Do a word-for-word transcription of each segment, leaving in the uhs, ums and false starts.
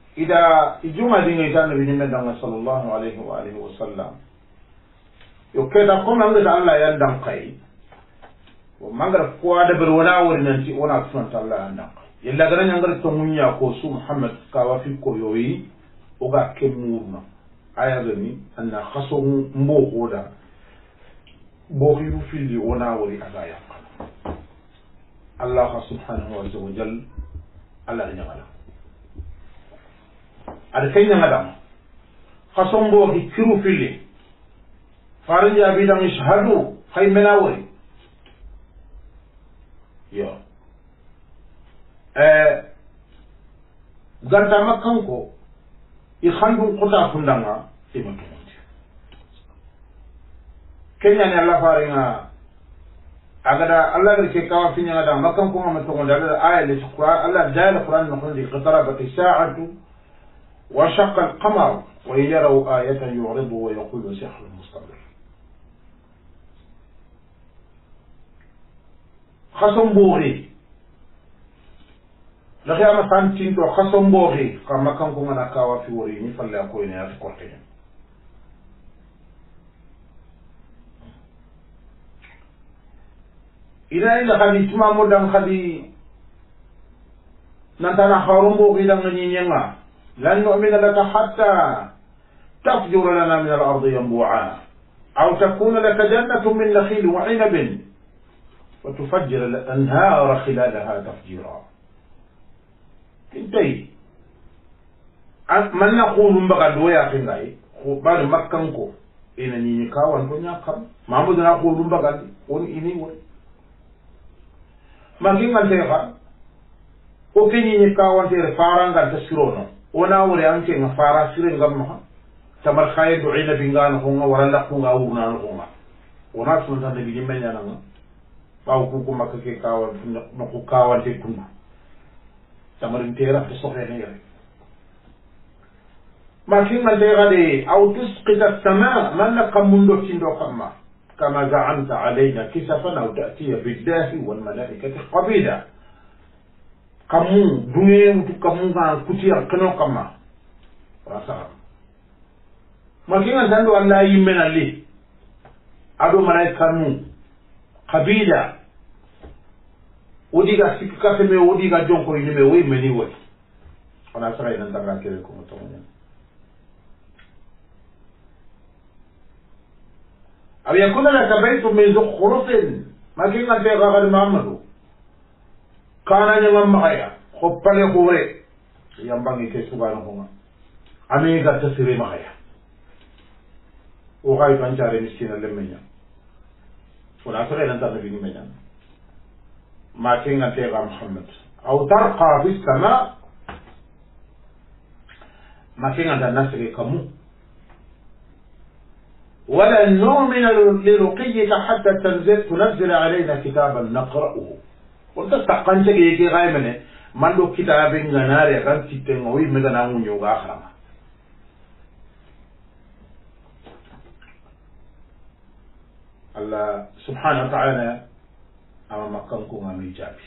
ida ijuma dinga itana bi nimma danga sallallahu alaihi wa alihi wa sallam yo keda ko nan da Allah ya dan kai o mangara ko da ber wala wori nan ci wona sunan Allah ya dan yalla garan ngar to munya ko su Muhammad ka wa fi ko yoyi o ga kemurna aya gani anna khaso mbo goda bo hiru fili wona wori aga ya Allah subhanahu wa jalla Allah ya ngala ada kaynya ngadam khaso mbo ki kiru fili farin ya bidan ishhadu khay menawri yo eh ganta makkan ko i khandun qota fundanga imatu kenya ne Allah faringa agada Allah garke kawa finya da makkan ko ma to gonda aya le qur'an Allah jala qur'an no khandi qatarabat as-sa'atu wa shaqqa al-qamar wa yaraw ayatan yu'ridu wa yaqulu sihrun mustamir khasom bori la khiyama santin to khasom bori kama kan ko ngana kawa fi wori ni falle ko ni af korte ila ila khadi tuma modan khadi nantana kharum bori dan ni nyenga lan nu'mina laka hatta tafjura lana min al-ardi yanbu'a aw takuna laka jannatun min nakhil wa 'inabin وتفجر الأنهار خلالها تفجيرا انتهي من نقول بقى دويا خناي بعد مكانكو إن نيكا وانتو نياكم ما مدنا نقول بقى ون إني ون ما كين عندها أوكي نيكا وانتو فاران قد تسيرونا ونا وري أنك نفارا سيرين قمها تمر خايد عينا بينغان هونغا ورلا هونغا ورنا هونغا ونا سلطان بيجي من يانا baw ku ko makka ke kawan no ko kawan te kundu tamarin tera to soxe ne yare ma kin ma de gade aw tusqita as-samaa man qamundo tindo kama kama za'amta alayna kisafan aw ta'tiya billahi wal malaikati qabila kamu dunye mutu kamu ga kutiya kano kama wasa ma kin andando Allah yimena li ado malaikanu qabila odiga sikka me odiga jonko ni me wi meni woni ona sara ina ndanga kere ko to nya aw yakuna laka baytun min zukhrufin ma kinga te gagal mamadu kana nya mamma aya khoppale khore yambangi ke subhanahu wa ami ga tasiri ma aya o gai pancare miskina lemenya ona sara ina ndanga bi ni menya ما كنا تيغا محمد أو ترقى في السماء ما كنا نسري كمو ولا نؤمن لرقيك حتى تنزل تنزل علينا كتابا نقرأه وتستقن تجيكي غايمنه من لو كتاب غناري غن تتنوي مدنا ونيو آخر الله سبحانه وتعالى ama makkanko ngami jabi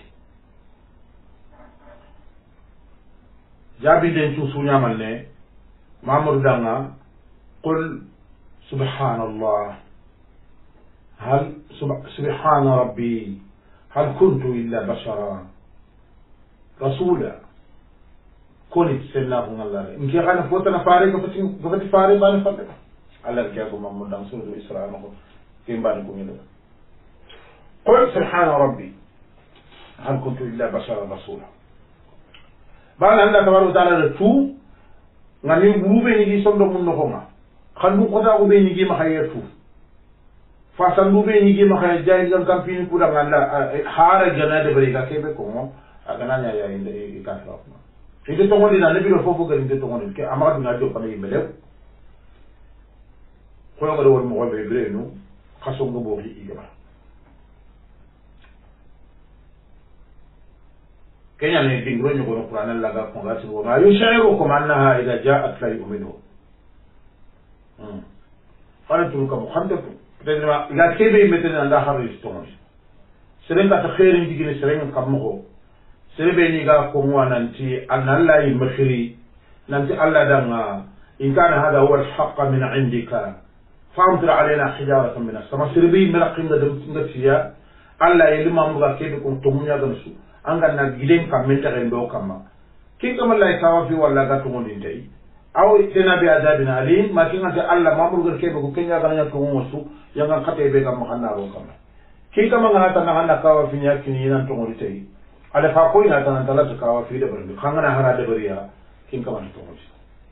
jabi den tu sunya manne mamur danga qul subhanallah hal subhana rabbi hal kuntu illa bashara rasula koni sallahu alaihi inki kana fotana fare ko fati ko fati fare ban fatte allah ke ko mamur dang suru isra ko kimban ko ngido قل سبحان ربي هل كنت إلا بشرا رسولا بعد أن تبارك وتعالى تو غني بروبي نيجي سندو من نخوما خندو قدا بروبي نيجي مخاير تو فاسن بروبي نيجي مخاير جاي لان كان فيني كودا غالا حار جنا دي بريكا كيبه كومو اغنا نيا يا اند اي كافا ايدي تو غندي نان بيرو فوفو غرين تو غندي كي اماد نا جو بني ملو كو غدو ور مو غبي برينو خاصو غبو لي ايغا كينيا ne bingro nyogo no Qur'an la ga ko ngati wo ma yushirukum annaha idha ja'at la yu'minu hmm qala tu ka muhaddith dedma ga kebe metena nda haris ton serenga ta khairin digine serenga kammo serebe ni ga ko mo nanti analla yi makhiri nanti Allah danga in kana hada huwa al-haqq min indika famtir alaina hijaratan min as-sama sirbi miraqinga dem ngatiya Allah yelima muga kebe ko tomunya gansu anga na gilen kamen tare ndo kama kin kama la tawa fi walla ga to ngondin tay aw tena bi azabin alim ma kin anta Allah mamur gar kebe ko kenya ga nya to ngosu yanga khate be kam khanna ro kama kin kama ngana tan hanna kawa fi nya kin yinan to ngodi tay ala fa ko ina tan tala to kawa fi de barbi khangana hara de bariya kin kama to ngodi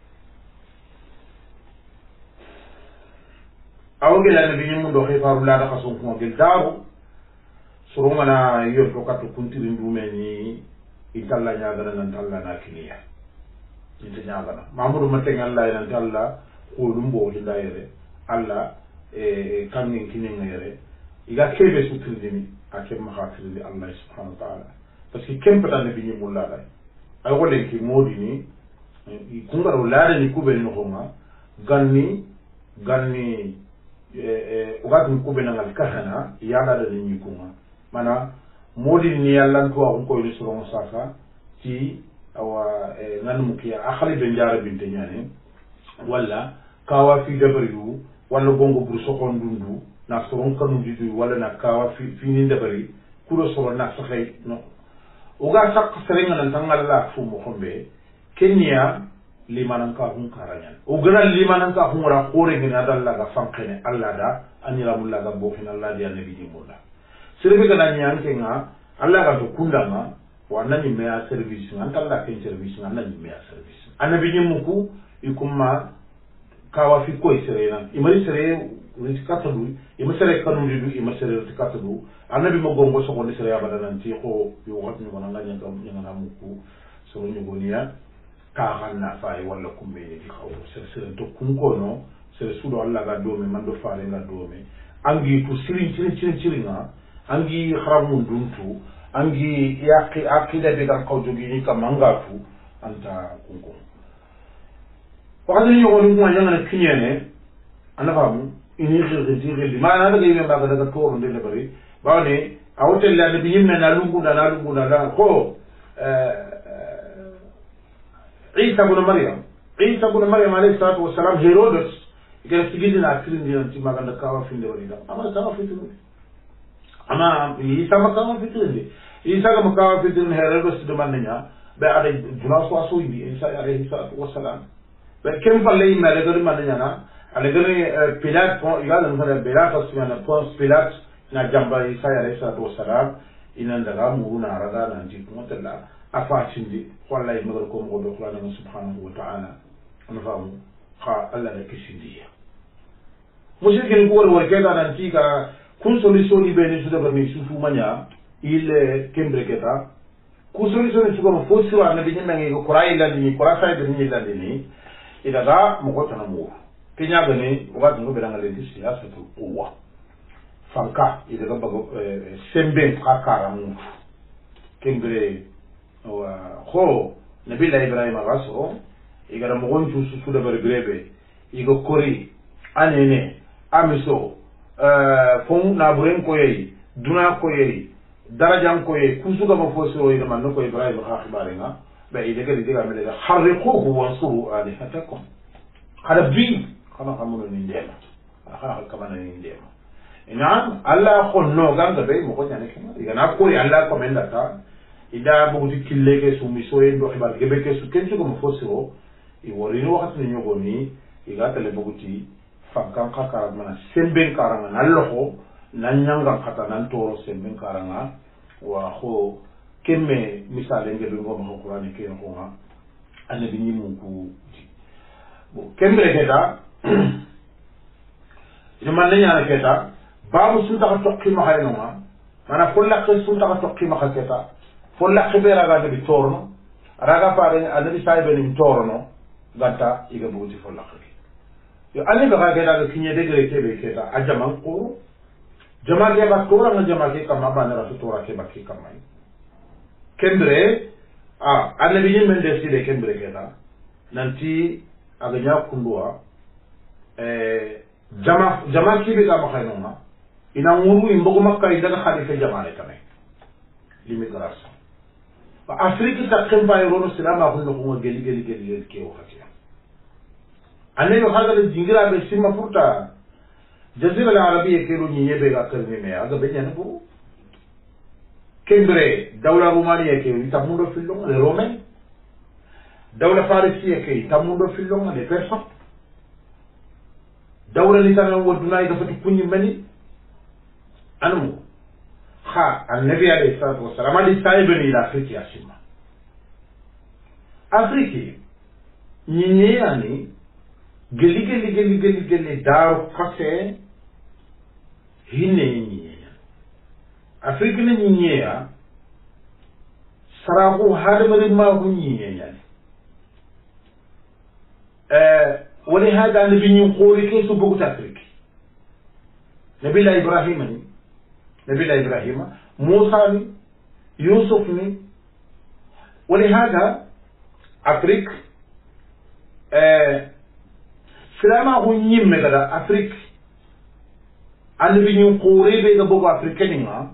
aw gela nabi nyum do khifaru la da khasun ko gel daru surumana yor to katu kuntirin dumeni italla nyagana nan talla na kiniya ita nyagana mamuru matenga Allah nan talla ko lumbo linda yere Allah e kanin kinin yere iga kebe sutrini akem makhatirli Allah subhanahu wa ta'ala parce que kempata ne binyi mullala ay wole ki modini i kungaro laade ni kubel no khonga ganni ganni e e ugatu kubena ngal kahana yala da ni kunga mana modi ni yalla ko on ko ni suro saka ci awa nan mukiya akhali be njara binte nyane wala kawa fi dabariyu wala bongo bur sokon dundu na soro kanu didu wala na kawa fi fi ni dabari kuro soro na sakhay no uga sak serenga nan tangal la fu mo xombe kenya limanan ka hun karanyan ugana limanan ka hun ra khore ni adalla ga fankene alla da anira mulla ga bo fina alla dia nabi ni mulla serbe kana nyanke nga Allah ka to kundanga wana ni meya service nga antalla ken service nga nani meya service anabi ni muku ikumma kawa fi ko serena imari sere rit katadu imasere kanu didu imasere rit katadu anabi mo gongo so ko ni sere abada nan ti ko yo wat ni wana nganya ngam nyanga muku so ni gonia ka hanna fay wala kumbe ni xaw sere sere to kun ko no sere sudo Allah ga do me man do faale ga do me angi ko sirin sirin sirin sirin nga angi kharamun duntu angi yaqi aqida be gar qawjogi ni kam mangatu anta kunko wakati ni yoni ko yanga kinyene anafamu ini khirti khirti ma na daga yimbe baga daga to ronde le bari bawne awotel la bi yimna na lungu na na lungu na ko Isa ibn Maryam Isa ibn Maryam alayhi salatu wassalam Herodes ikere sigidina akirin di maganda kawa finde wala ama kawa finde ama Isa makawa fitrinde Isa ga makawa fitrinde Herodes de mannya be ade juna so so yi Isa alayhi salatu wassalam be kem falle ma le gari mannya na ale gari Pilate pon igal no fala Pilate asmana pon Pilate na jamba Isa alayhi salatu wassalam inanda ga muruna raga na ndi mutalla afa cindi wallahi magal ko mo do qur'an subhanahu wa ta'ala ana famu kha alla da kishindiya mushrikin ko wal keda nan tika kun solution ni bene su da barni sufu manya il kembre keta ku solution su ko fo siwa na bi nyangi ko qur'an ila ni qur'an sai bi ni ila ni ida ga mo ko tan mo kinya gane wa ngo be ngale di siyasa to uwa fanka ida ga bago sembe ka karamu kembre wa kho nabila ibrahim agaso igara mo gontu su da barbrebe igo kori anene amiso euh fon na buren ko yeyi duna ko yeyi darajam ko yeyi kusuga mo fosiro ida man ko ibrahim kha khibarenga be ide gali diga mele harriquhu wansuru alihatakum hada bi kana xamuno ni ndema xana kamana ni ndema inam alla khonno ganga be mo ko nyane kema iga na ko alla ko menda ta ida buguti killeke su miso en do xibar gebe ke su kencu ko mo fosiro i wori no waxat ni ñogo ni iga tele buguti fakkan khakara mana semben karanga nallo nan nyanga khata nan toro semben karanga wa kho kemme misale ngebe ngo mo qur'ani ke ko nga anabi ni mu ku bo kemme keta jama nyana keta babu su ta tokki ma hayno ma mana kulla ke su ta tokki ma keta folla khibera ga de torno raga faare anabi saybe ni torno gata iga buti folla khibi yo alle ga ga da kinye de gre ke be keta ajaman ko jama ke ba tora na jama ke kama ba na rasu tora ke ba ke kama kendre a anabi ni men de sile kendre keta nanti aga nya kundua eh jama jama ki be ga ma khayno ma ina nguru imbogo makka ida ga khalifa jama le tamay limi grasa afrique ta kemba yoro silama ko ko geli geli geli ke wakati ane yo haga jingira be simma furta jazira al-arabiyya ke ru ni yebe ga kalme me aga be nyana bu kembre dawla romaniya ke ita mundo fillon le romain dawla farisiya ke ita mundo fillon le persan dawla litana woduna ga fati kunni mani anu ha annabi alayhi salatu wassalam ali saibani ila afriki asima afriki nyinyi yani geli geli geli geli geli daru kase hinne nyinyi afriki ne nyinyi ya sarahu hadamari ma hu nyinyi yani eh wali hada nabi nyi khori ke su bugut afriki nabi la ibrahim ni nabi la ibrahim موسى ني يوسف ني ولهذا افريك آه سلاما هو نيم مغدا افريك ان بي ني قوري بي غبو افريكاني ما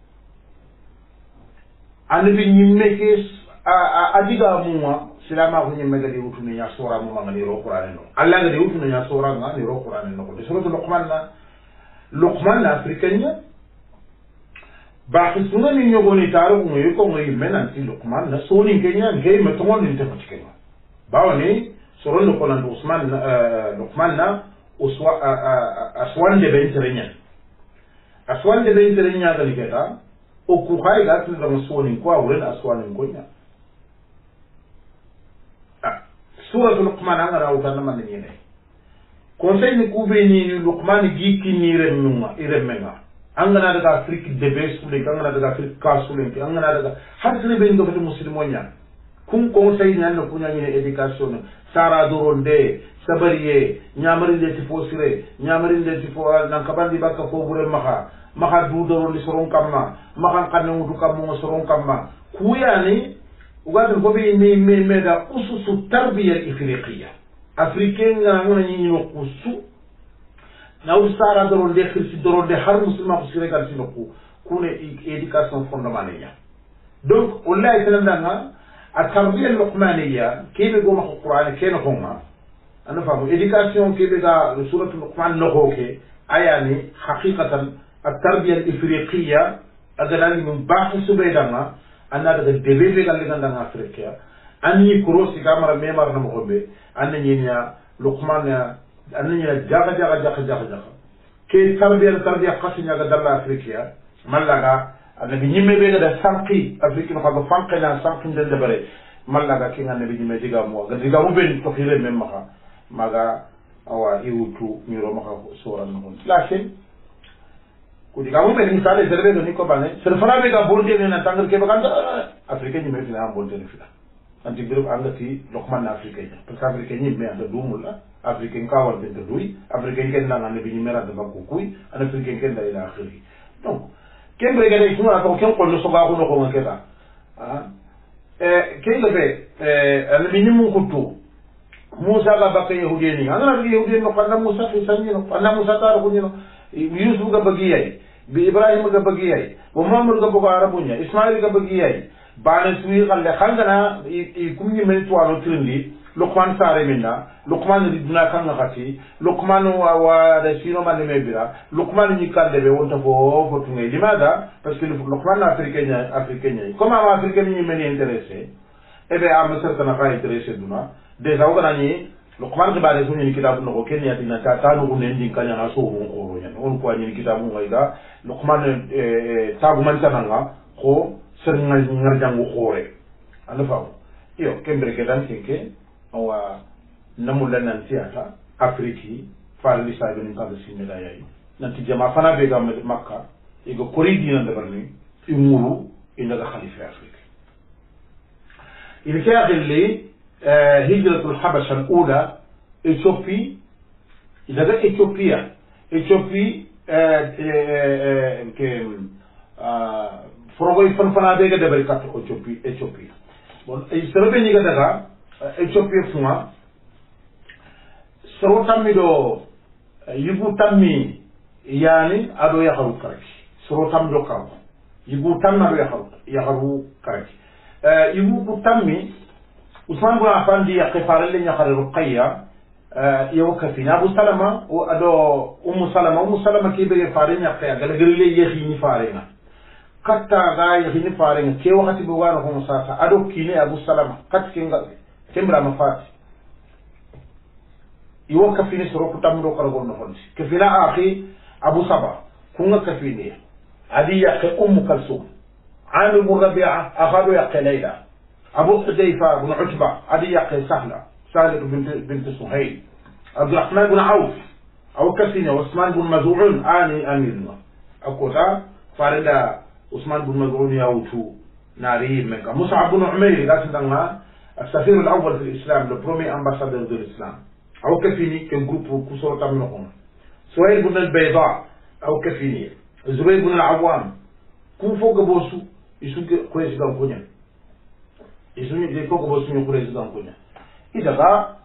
ان بي نيم مكيس اديغا موما سلاما هو نيم مغدي وتوني يا سورا موما غني رو قران نو الله غدي وتوني يا سورا غني رو قران نو سوره لقمان لقمان افريكانيا باقي سنة من يقولي تعرف إنه يكون يمين أنتي لقمان نسوني كنيا جاي متمون أنت بتشكله باوني سرون لقمان عثمان لقمان نا أسوا أسوان دبين ترينيا أسوان دبين ترينيا هذا اللي كذا وكوهاي قالت لنا مسوني كوا ورين أسوان كوينا سورة لقمان أنا راوتنا ما نيجي كونسي نكوبيني لقمان جيكي نيرم نوما إيرم منا angana daga afrique de besule angana daga afrique kasule angana daga har sene be ndo fati muslimonya kum conseil nyan ko nyani education sara doronde sabariye nyamari de tifosire nyamari de tifo nan kabandi bakka ko bure maha maha du doronde soron kamma maha kanne mudu kammo soron kamma kuyani ugadul ko be ni me meda ususu tarbiya ifriqiya africain ngana nyini no kusu na usara doronde khirsi doronde har muslima ko sire sino ko kune éducation fondamentale donc wallahi tanandanga at-tarbiya al-luqmaniyya kebe go ma qur'an kene ko ma ana famu éducation kebe ga suratul luqman no ko ke ayani haqiqatan at-tarbiya al-ifriqiyya adalani min ba'th subaydanga anna daga debebe galle gandanga afrika anni krosi gamara memar na mo gombe anni nya luqman أنني جاك جاك جاك جاك جاك كي تربية تربية قصية على دولة أفريقيا ملاقا أنا بنيمة بيجا سانكي أفريقيا نخاف فانكنا سانكين دندبرة ملاقا كي أنا بنيمة ديجا مو قد ديجا مو بين تخيل من مخا ماذا أو يوتو ميرو مخا صورة نقول لكن كوديجا مو بين مثال زربة دوني كوبانة سرفنا بيجا بولدي لنا تانغر كي بكان أفريقيا نيمة فينا بولدي فينا أنت بيرو عندك في لقمان أفريقيا بس أفريقيا نيمة عند دومولا africain ka war benta duy africain ken na ngane biñu mera de bakku kuy an africain ken da ila akhiri donc ken be gade suma ko ken ko no so ba ko no ko ngeta ah eh ken be eh an biñu mu kutu musa ga bakay yahudeni ana bi yahudeni no kana musa fi sanino ana musa ta ko ni no yusuf ga bagiyay bi ibrahim ga bagiyay wa muhammad ga bago arabunya ismail ga bagiyay bana suyi xalle xangana i kum ni men to alo trindi لقمان ساري منا لقمان ردنا كان غاتي لقمان و سينو ما نمبرا لقمان نيكان دبي وانت فو فوتوني لماذا باسكو لقمان افريكان افريكان كما ما افريكان ني مني انتريسي ابي ام سرتنا كاي انتريسي دونا ديجا وغاني لقمان غباري سوني كتاب نكو كينيا دينا تا تانو نندي كان انا سو غورو يعني اون كو ني كتاب غايدا لقمان تاغ مان تانغا خو سرنا نغرجانغو خوري انا فاو يو كمبري كدان كينكي wa namulla nan siyata afriki fara lisa gani kaga sinela yayi nanti jama fana be ga makka e go koridi nan dabar ni imuru inda ga khalifa afrika il كان اللي هجرة الحبشة الأولى إثيوبيا إذا جاء إثيوبيا إثيوبيا كم فروي فن فنا ديجا دبر كات إثيوبيا إثيوبيا bon إسرائيل نيجا دعا إثيوبيا فما سروتامي دو يبوتامي يعني أدو يخرو كارك سروتام دو كارك يبوتام أدو يخرو يخرو كارك ibu ku tammi Usman bin Affan di yaqifar li ñaxare Ruqayya yow kafina Abu Salama o ado Ummu Salama Ummu Salama ke be faare ñaqe gala gari le yehi ni faare na katta ga yehi ni faare na ke wakati bu wano ko musasa ado kine Abu Salama kat ke ngal kembra ma fati yow kafini soro ku tamdo kala gonno fonti kafina akhi Abu Saba kunga kafini adi yaqe Ummu Kalsum Amir bin Rabi'a akhadu yaqe Layla أبو حذيفة بن عتبة عدي يقي سهلة سهلة بنت بنت سهيل عبد الرحمن بن عوف أو كسينة عثمان بن مزعون آني أميرنا أكوتا فاردا عثمان بن مزعون ياوتو ناري مكة مصعب بن عمير لا تنسى السفير الأول في الإسلام le premier ambassadeur de l'islam أو كفيني كان جروب كسورة منهم سهيل بن البيضاء أو كفيني زبير بن العوام كون فوق بوسو يسوق كويس كان كونيا isuni de koko bo sunu president ko nya idaga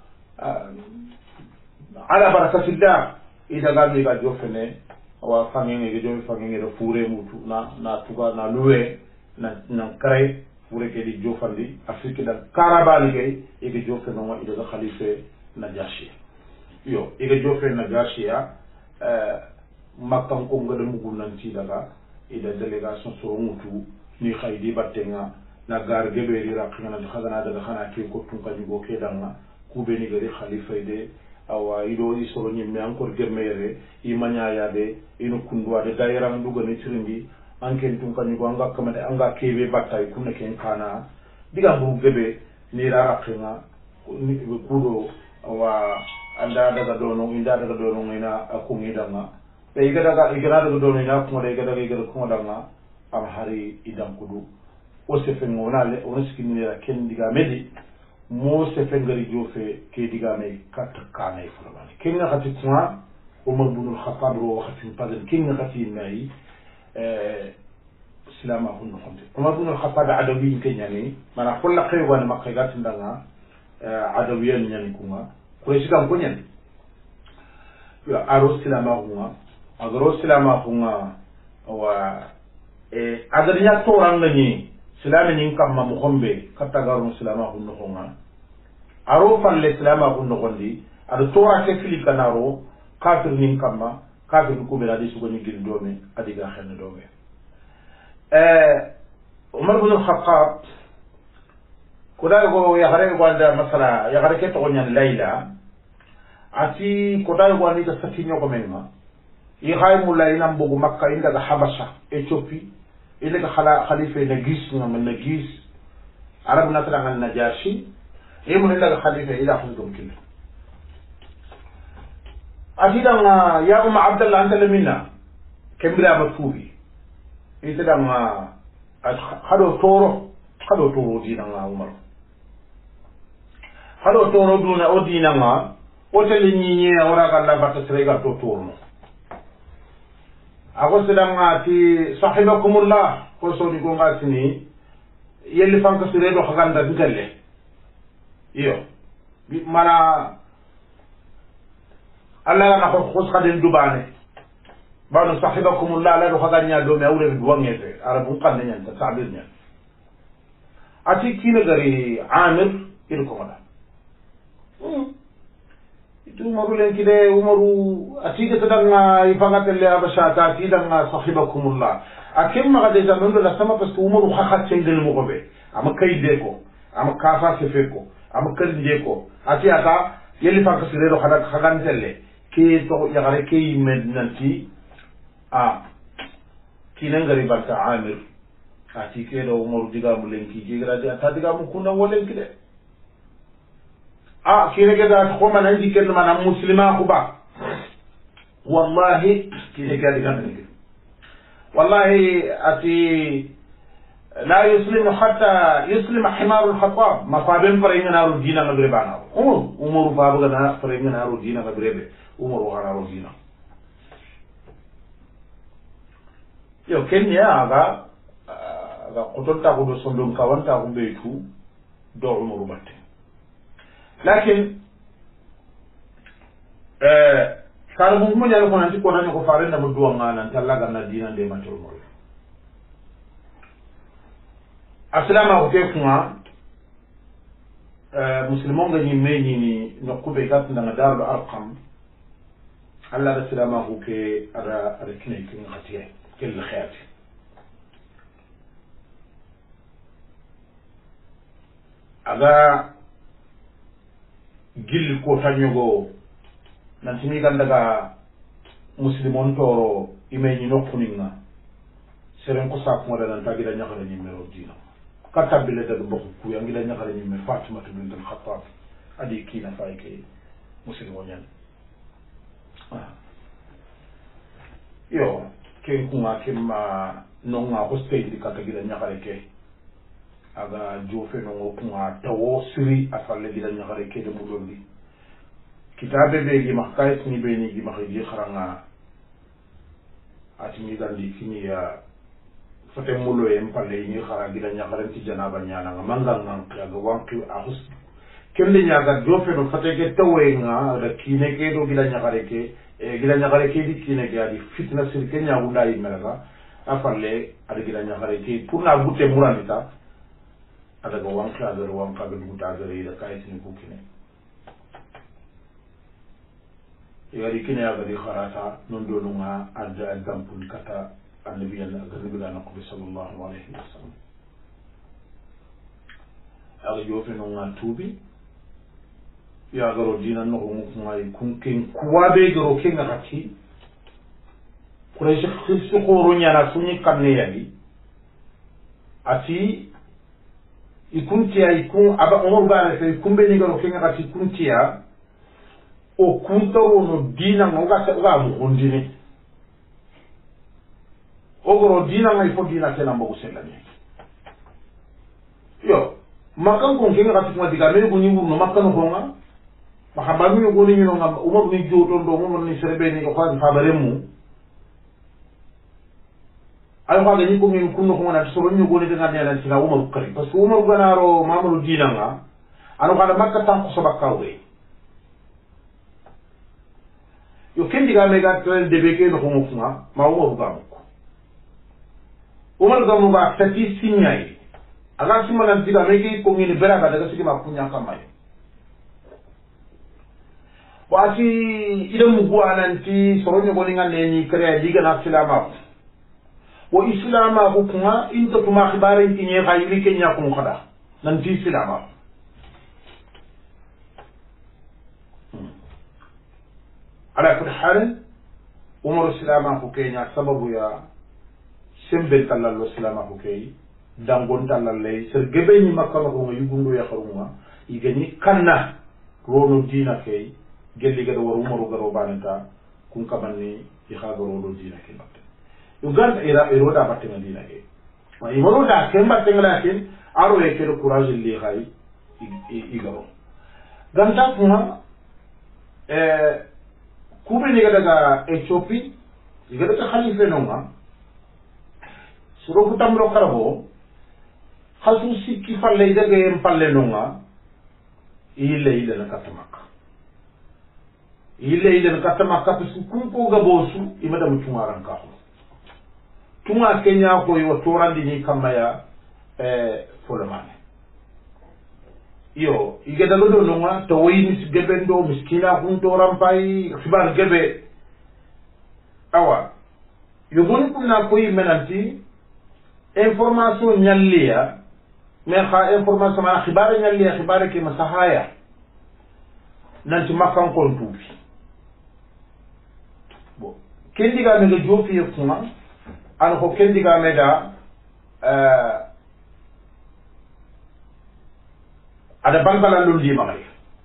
ala barakatillah idaga mi ga jofene wa fangenge ge jomi fangenge do fure mutu na na tuga na luwe na na kare fure ke di jofandi afrique da karabali ke e ge jofene no idaga khalife najashi yo e ge jofene najashi ya euh makam ko ngade mugul nan ci daga ida délégation so mutu ni khaydi battenga na gar gebe ri raqina da khazana daga khana ke ko tun kany go ke danga ku be ni gari khalifa ide awa ido isoro nyimme encore gemere imanya ya de ino kundwa de daira ndugo ni tirindi anken tun kany go anga kamade anga kebe battay kunne ken kana diga bu gebe ni ra raqina ni kudo awa anda daga dono inda daga dono ina akungi danga be iga daga iga daga dono ina ko de iga daga iga ko danga am hari idam kudu o sefen wona le on skini la ken diga medi mo sefen gari jofe ke diga me kat kana ifurani ken nga khati kuma Umar bin al-Khattab ro khati paden ken nga khati nay euh islama hunno khonde Umar bin al-Khattab adawi ken yani mana kullu khaywan makka gat ndanga adawiyan nyani kuma ko shiga ko nyen ya aro islama hunga agro islama hunga wa e agarinya toran ngani silami nin kamma mo hombe katta garu silama hunno honga aro falle silama hunno gondi ado tora ke fili kanaro kafir nin kamma kafir ko be radi sugo ni gil domi adiga xen domi eh Umar bin al-Khattab ko dal go ya hare go anda masala ya hare ke to nyan Layla ati ko dal go ani ta sakinyo ko menma yi khaymu layna mbugo Makka inda ga Habasha Ethiopie إذا كخلا خليفة نجيس من نجيس عرب نطلع عن النجاشي إيه من إلا خليفة إذا حزقهم كله أكيدا يا أم عبد الله أنت لمنا كم بلا مفهومي إذا ما خلوا تورو خلوا تورو دينا عمر خلوا تورو دون أو دينا ما وتلني أوراق الله بتسرق تورو ako sedanga ti sahibakumullah ko so di ko ngasini yelli fanka sire do khaganda ngelle iyo mana alla na ko khos khaden dubane banu sahibakumullah la do khaganya do me awre bi wangete arabu qanne nyan ta tabir nyan ati kina gari Amir il ko mada itu umaru len kide umaru atiga tadanga ifangatelle abashata tidanga sahibakumullah akem ma gade zaman la sama parce que umaru khakhat cengel mo gobe am kayde ko am kafa sefe ko am kanje ko ati ata yeli fanka sire do khada khagantelle ki to yagare ki mednanti a kinan gari barka Amir ati ke do umaru diga mu len ki jigra di ata diga mu kunna wolen kide ah kire keda ko man andi ken man muslima khuba wallahi kire keda kan wallahi ati la yuslimu hatta yuslima himar al-khattab mafabem faringa naru dina ngrebana umur umur babu gana faringa naru dina ngabrebe umur wala naru dina yo kenya aga aga qotota ko do sondon kawanta ko beytu do umur batte لكن كانوا ممكن يقولون أن تكون هناك فارين بدو عنا أن تلاقى الدين عند ما تقول aslama ko ke kuma muslimon ga yimme ni no kube gat ndanga darul arqam alla da salama ko ke ara ara kine kin khatiye kel khayat aga gil ko tanyogo nan timi gandaga muslimon toro imeni no kuninga seren ko sa ko dalan tagida nyakara ni mero dina kata bile da bokku ku yangi la nyakara ni me Fatima bint al-Khattab adi kina fayke muslimon yan yo ke kuma kema nonga hoste di kata gida nyakara ke aga jofe no kuma tawo siri afalle gida nyakara ke de mudondi kitabe be gi makayt ni be ni gi makhaji kharanga atimi gandi kini ya fate mulo e mpalle ni khara gida nyakara ti janaba nyana nga mangal nan ga wanki ahus kende nyaga jofe no fate ke tawe nga da kine ke do gida nyakara ke e gida nyakara ke di kine ke adi fitna sir ke nya unda yi melaga afalle ada gida nyakara ke pour na butte muranita ada ga wanki ada wanka be buta ga ida kayt ni ku kine yari kine ya gadi kharata non do nunga adda example kata annabi Allah gadi na nabi sallallahu alaihi wasallam aga yofe nunga tubi ya garo dina no ngunga kun ken kuwabe garo kenga kati kureshi khisu khoro nyana sunyi kanne yali ati ikuntia ikun aba umur bana se kumbe ni garo kenga kati kuntia o kuntoro no dina nga se ga mu ondini o goro dina nga ifo dina tena mbo selani yo makan ko ngenga ka tuma diga me ko ni wurno makan ko nga ma haba mi ko ni no nga umar ni joto ndo mo ni serbe ni ko fa bare mu ay ko ni ko min kunno ko na so ni ko ni daga ne na sina umar kari parce que umar ganaro mamulu dina nga anu kada makka tan ko sabakawe yo kendi ga mega tren de beke no homo funga ma wo ga ko umar ga mo ga tati sinyai aga simana diga mege ko ngini bera ga daga sigi ma kunya kamai wasi ida mu gwa nanti soronyo ko ninga neni kare diga na silama wo islama ko kuma into tuma khibare tinye ga yili kenya ko khada nanti silama على كل حال عمر السلام كوكينيا سبب يا سمبل تلال السلام كوكي دانغون تلال لي سرغبني مكانو ko yugundo ya kharuma igani kanna rono dina kay gelli gado war umaru garo banata kun kamanni i khago rono dina kay batte uganda ira iro da batte dina kay ma imoro da kemba tengala kin aro e kero courage li khay igaro ganta kuma eh kube ni daga Ethiopia igada ka khalife nonga suro kutamro karabo khasu sikki falle daga em palle nonga ile ile na katamaka ile ile na katamaka pisu kunko gabosu imada mutungaran ka tunga kenya ko yo torandi ni kamaya eh folamane yo igeda lodo nonga to wayni gebendo miskina hunto rampai khibar gebe awa yo goni kunna koy menanti information nyalliya me kha information ma khibar nyalliya khibar ke masahaya nanti makan kon tubi bo kendi ga me jofi e kuma an ko kendi ga me da euh ada balbala lundi magay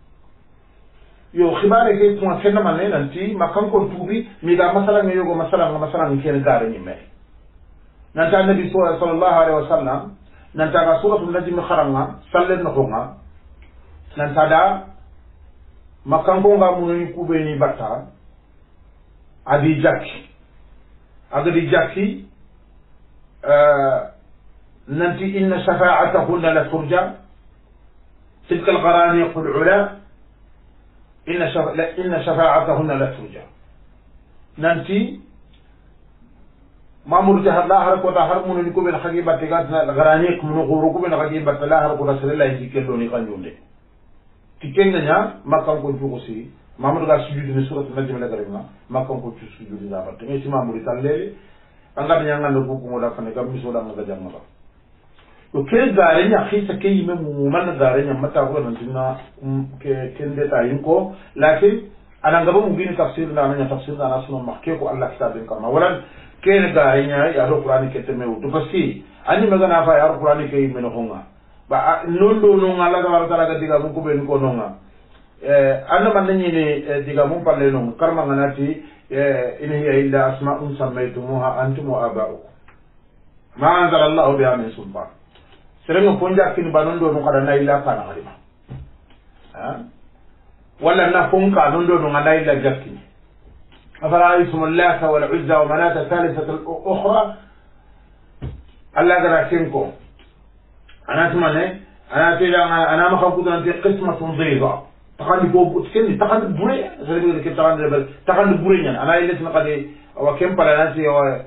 yo khibare ke point fenna mané nanti makan ko tubi mi ga masala ngi yogo masala nga masala ngi ken gaare ni me nanta nabi sallallahu alaihi wasallam nanta ga suratul najm kharanga sallen no nga nanta da makan ko nga mununi kube ni batta adi jakki agadi jakki euh nanti inna shafa'atahunna la turja تلك القرانيق العلا إن شف... إن شفاعتهن لا ترجى ننتي mamur jahar la har ko ta har mun ko ben khagi batte ga garani ko mun ko ko ben khagi batte la har ko ta sele lay jikel do ni kanjunde tikenga nya makam ko ko si mamur ga sujudi ni surat najm la garima makam ko ci sujudi da batte ngi si mamur tallele anga nya ngando ko ko da fane gam miso da nga jamma ba to ke gare nya khisa ke yime mu man gare nya mata ko nan tinna ke kende ta yinko lakin ana ngaba mu gini tafsir na nya tafsir na sunu makke ko Allah kitabin kama wala kene gare nya ya do qur'ani ke teme to basi ani magana fa ya qur'ani ke yime no honga ba nondo no ngala da wala tala ga diga mu ko ben ko nonga eh anna man ni ne diga mu palle no karma nganati in hiya illa asma'un sammaytumuha antum wa aba'ukum ma anzala Allah biha min sultan serenga ponja kin banondo no kada na illa kana halima ha wala na fonka nondo no ngada illa jakki afara ismu Allah wal uzza wa manata thalithatu al ukhra Allah gara kinko ana tumane ana tira ana ma khabutu anti qismatun dhiba takandi ko butkendi takandi bure zalimi ke takandi bel takandi bure nyan ana ile tuna kadi wa kem pala nasi wa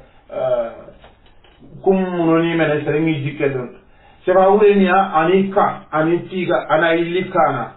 kum noni mena serengi jikkedo seba urenia anika anitiga ana ilikana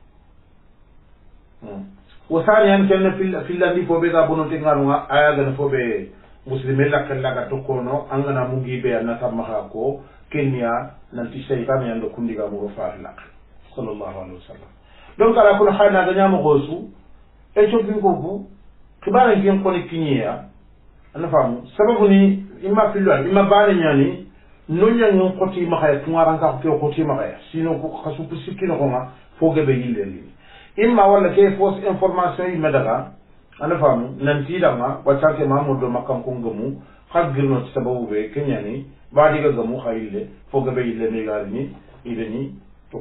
wasani an kenna fil filandi fobe ga bono tingarunga aya ga fobe muslimin la kala ga tokono angana mugi be na tamaha ko kenya nanti shaytan yando kundiga mu fa lak sallallahu alaihi wasallam donc ala kun khana ga nyama gosu e chopin ko bu kibara ngi ko ni kinya ana famu sababu ni imma filwa imma bana nyani nonya ngon koti makaya tungaranka ko koti makaya sino ko kasu pusikino ko ma foge be yille imma wala ke fausse information yi medaga ana famu nanti dama wacca ke mamudo makam ko ngamu khagirno sababu be kenyani baadi ga gamu khayille foge be yille ne garni ideni to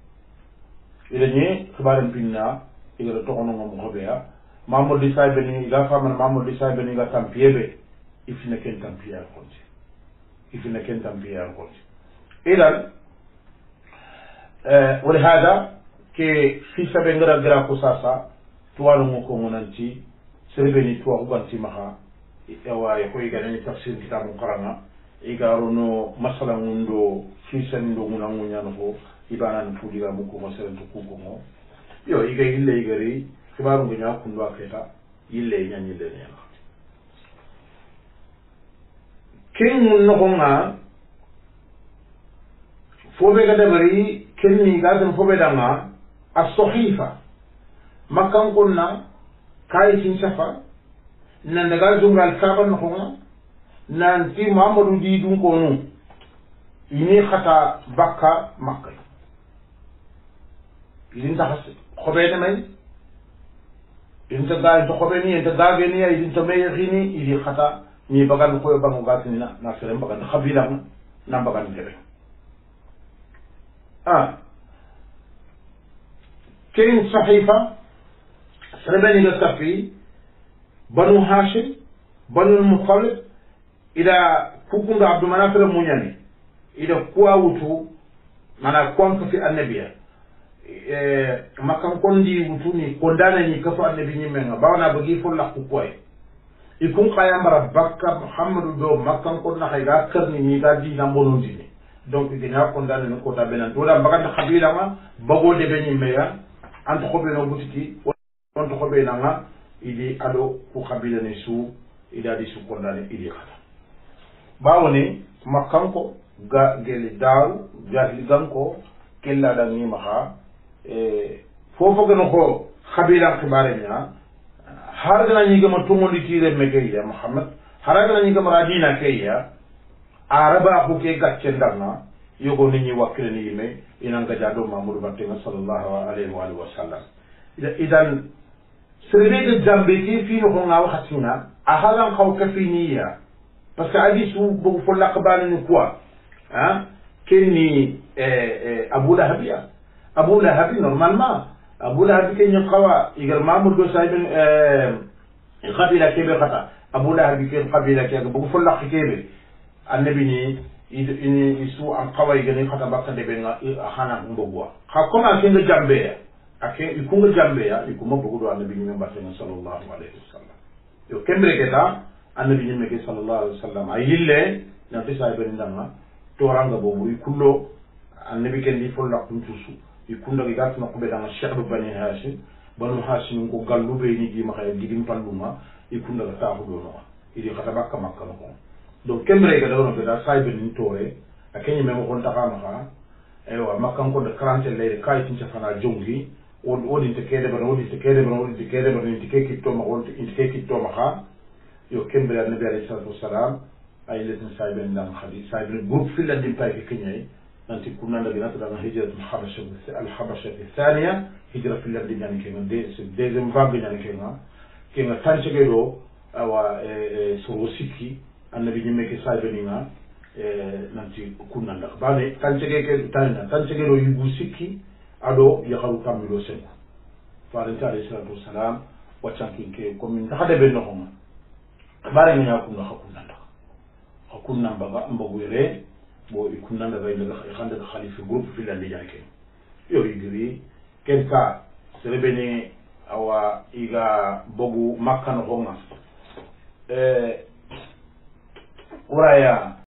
ideni khabaram pinna igara to ono ngam khobeya mamudo saybe ni ga faman mamudo saybe ni ga tampiebe ifina ken tampiya ko ifina ken tampiya ko idan eh wala hada ke fisa be ngara gra ko sasa tuwalu ngoko ngonanti serbe ni tuwa uganti maha ewa ya ko igana ni tafsir kitabu qaranga igaro no masala ngundo fisa ndo nguna ngunya no ibana no fudiga muko masala to kuko mo yo iga ille igari kibaru ngunya kundu aketa ille nyanyi le ne ken no gonga fobe ga dabari ken ni ga tan fobe dama الصحيفة مكان قلنا كاي سنسفا نندغال زنغ الكابا نخونا نانتي محمد دي دون كونو يني خطا بكا مكة يدين تخص خبيني مي يدين تغاين تخبيني يدين تغايني يدين تميغيني يدين خطا ني بغان نخوي بغان غاتني ناسرين بغان خبيلا نام بغان كبه آه كين صحيفة سربني للتفي بنو هاشم بنو المطلب إذا كوكم عبد المناف المنياني إذا كواوتو مانا كوانك في النبي ما كان كوندي وتوني كوندانا ني كفو النبي نيمنا باونا بغي فولا كوكوي يكون قيام ربك محمد دو ما كان كنا خيغا كرني ني غادي نامبونوندي donc dina kondane no kota benan to da bagata khabila ma bago de be nyimeya anto ko be no butiki on to ko be nanga idi ado ko khabila ne su ida di su kondane idi khata bawoni makanko ga gele daru jahli ganko kella da ni maha e fofo gano ko khabila khibare nya har gana ni gama tumondi tire megeya muhammad har gana ni gama radina keya araba ko ke gacce ndarna yogo ni ñi wakile ni yime inanga jado mamadou batte sallallahu alaihi wa alihi wasallam idan sirbe de jambe ki fi no nga waxatina a halan xaw ka fi niya parce que adi su bu fo laqban ni quoi hein kenni euh abu lahabia abu lahabi normalement abu lahabi ke ñu xawa igar mamadou saibin euh qabila kebe khata abu lahabi ke qabila ke bu fo laq kebe annabi ni ini isu am kawai gani khata bakka de benga khana mbogwa kha koma kinga jambe ya ake ikunga jambe ya ikuma bugudo annabi ni mbate sallallahu alaihi wasallam yo kembre keta annabi ñimme ke sallallahu alaihi wasallam ay yille na fi say ben ndanga to ranga bobu kullo annabi ken di folla kuntusu ikunda gi gat na ko be danga cheikh bani hashim banu hashim ko gallu be ni gi ma xay digim palluma ikunda ga taahu do no idi khata bakka makka no donc kembre ga do no da say ben tore akenyi memo kon takama ha ewa makkan ko de quarante leyde kay tin fana jongi on wodi te kede ban wodi te kede ban wodi te kede ban ni te kitto ma wodi te kitto ma ha yo kembe annabi alayhi salatu wassalam ay letin sayben dan khadi sayben groupe fil ladin pay ke kenyay nanti kunna da ginata da hijrat al habasha al habasha thaniya hijra fil ladin yani ke de deuxième vague yani ke na ke na tanche ke do awa so sikki annabi nyimme ke sayben na nanti kunna da bane tanche ke tanna tanche ke do yubu sikki ado yakharu kamilo senko faranta alayhi salatu wassalam waccankin ke komin hade be no homa bare nga kunna hakuna nda hakuna mbaga mbogure bo ikunna nda bay daga khande khalifa groupe fi landi jake yo igri kenka serebene awa iga bogu makka no honga eh uraya